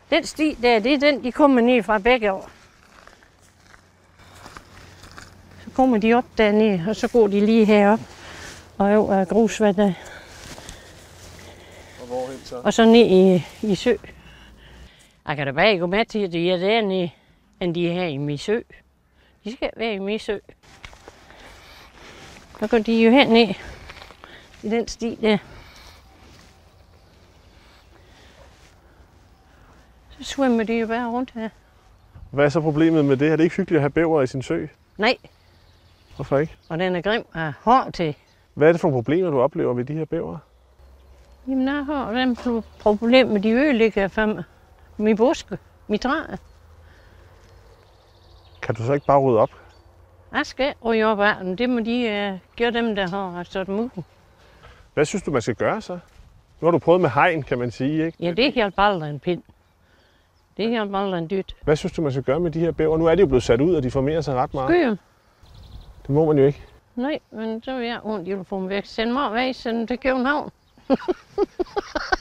Den sti der, det er den, de kommer ned fra begge år. Så kommer de op dernede, og så går de lige herop og over grusvandet. Og hvorhen så? Og så ned i sø. Jeg kan da bare ikke gå med til, at de er dernede, end de er her i Misø. De skal være i Misø. Så går de jo herned i den sti der. Så svømmer de jo bare rundt her. Hvad er så problemet med det? Er det ikke hyggeligt at have bæver i sin sø? Nej, Hvorfor ikke? og den er grim og hård til. Hvad er det for problemer, du oplever ved de her bæver? Jamen, jeg har den problem med de ødelægger for min buske, mit træ. Kan du så ikke bare rydde op? Jeg skal ryge op af dem. Det må de gøre dem, der har stået dem ud. Hvad synes du, man skal gøre så? Nu har du prøvet med hegn, kan man sige, ikke? Ja, det hjælper aldrig en pind. Det hjælper aldrig en dyt. Hvad synes du, man skal gøre med de her bæver? Nu er de jo blevet sat ud, og de formerer sig ret meget. Skyr. Det må man jo ikke. Nej, men så vil jeg ondt, jeg vil få dem væk. Send mig væk, send dem til København.